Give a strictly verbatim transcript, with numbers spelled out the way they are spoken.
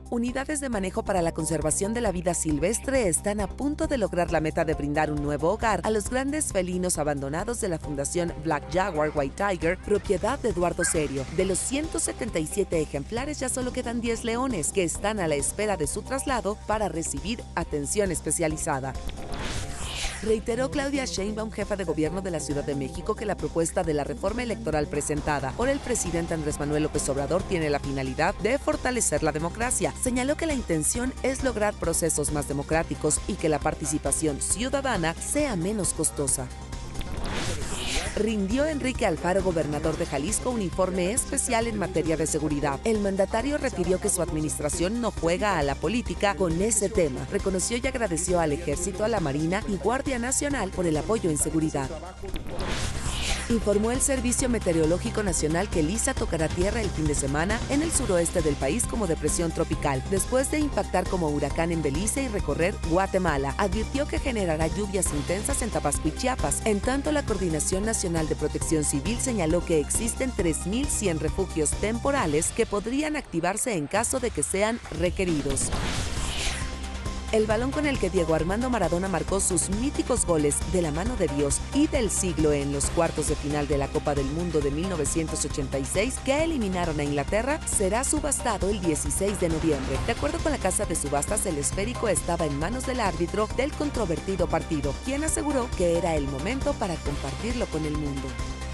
Unidades de manejo para la conservación de la vida silvestre están a punto de lograr la meta de brindar un nuevo hogar a los grandes felinos abandonados de la Fundación Black Jaguar White Tiger, propiedad de Eduardo Serio. De los ciento setenta y siete ejemplares ya solo quedan diez leones, que están a la espera de su traslado para recibir atención especializada. Reiteró Claudia Sheinbaum, jefa de gobierno de la Ciudad de México, que la propuesta de la reforma electoral presentada por el presidente Andrés Manuel López Obrador tiene la finalidad de fortalecer la democracia. Señaló que la intención es lograr procesos más democráticos y que la participación ciudadana sea menos costosa. Rindió Enrique Alfaro, gobernador de Jalisco, un informe especial en materia de seguridad. El mandatario refirió que su administración no juega a la política con ese tema. Reconoció y agradeció al Ejército, a la Marina y Guardia Nacional por el apoyo en seguridad. Informó el Servicio Meteorológico Nacional que Lisa tocará tierra el fin de semana en el suroeste del país como depresión tropical, después de impactar como huracán en Belice y recorrer Guatemala. Advirtió que generará lluvias intensas en Tabasco y Chiapas. En tanto, la Coordinación Nacional de Protección Civil señaló que existen tres mil cien refugios temporales que podrían activarse en caso de que sean requeridos. El balón con el que Diego Armando Maradona marcó sus míticos goles de la mano de Dios y del siglo en los cuartos de final de la Copa del Mundo de mil novecientos ochenta y seis, que eliminaron a Inglaterra, será subastado el dieciséis de noviembre. De acuerdo con la casa de subastas, el esférico estaba en manos del árbitro del controvertido partido, quien aseguró que era el momento para compartirlo con el mundo.